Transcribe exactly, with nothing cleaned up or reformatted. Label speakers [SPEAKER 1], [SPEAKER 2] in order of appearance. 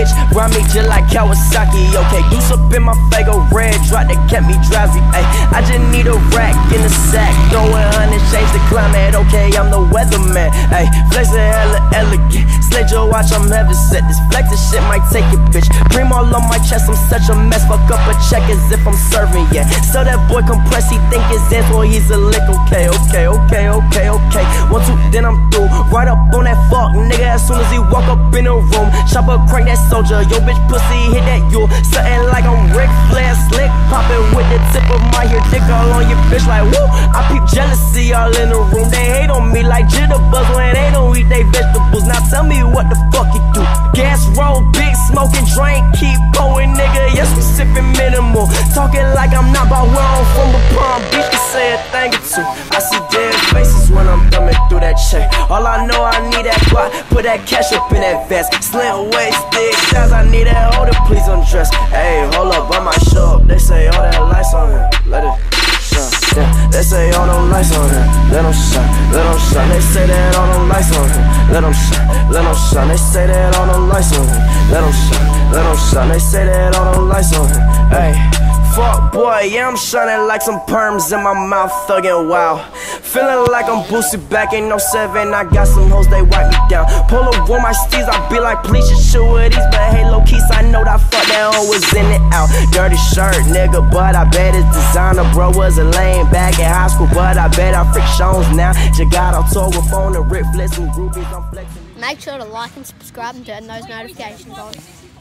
[SPEAKER 1] bitch, ride me just like Kawasaki. Okay, goose up in my Fago red, drop that kept me drowsy. Ay, I just need a rack in the sack, throwing honey, change the climate. Okay, I'm the weatherman. Ay, flexin' hella elegant, slate your watch, I'm heavy set. This flexin' shit might take it, bitch. Cream all on my chest, I'm such a mess. Fuck up a check as if I'm serving, yeah. So that boy compress, he think his ends, well he's a lick. Okay, okay, okay, okay, okay. One, two, then I'm through. Right up on that fuck nigga as soon as he walk up in the room. Chopper crank that soldier, yo bitch pussy hit that you. Something like I'm Ric Flair, slick poppin' with the tip of my hair, dick all on your bitch like woo. I peep jealousy all in the room. They hate on me like jitterbugs when they don't eat they vegetables. Now tell me what the fuck you do. Gas roll, big smoking drink, keep going nigga. Yes we sippin' minimal, talking like I'm not about where I'm from, but Palm Beach can say a thing or two. I see dead faces when I'm thumbing through that check. All I know I need that guap, put that cash up in that vest. Slim waist, big thighs, I need that holder, please undress. Hey, hold up, I might show up. They say all that lights on here, let it shine. Yeah, they say all them lights on here, let them shine, let them shine. They say that all them lights on here, let them shine, let them shine. They say that all them lights on here, let them shine, let them shine. They say that all them lights on here. Hey. Fuck boy, yeah I'm shining like some perms in my mouth, thuggin' wow. Feeling like I'm boosted back in oh seven, I got some hoes, they wipe me down. Pull up on my steez, I be like please just shoot with these. But hey low keys, I know that fuck that hoe was in it out. Dirty shirt, nigga, but I bet it's designer. Bro was a lame back in high school, but I bet I freak shows now. Just got on tour with phone and Rick Flex and groupies, I'm flexing.
[SPEAKER 2] Make sure to like and subscribe and turn those notifications on.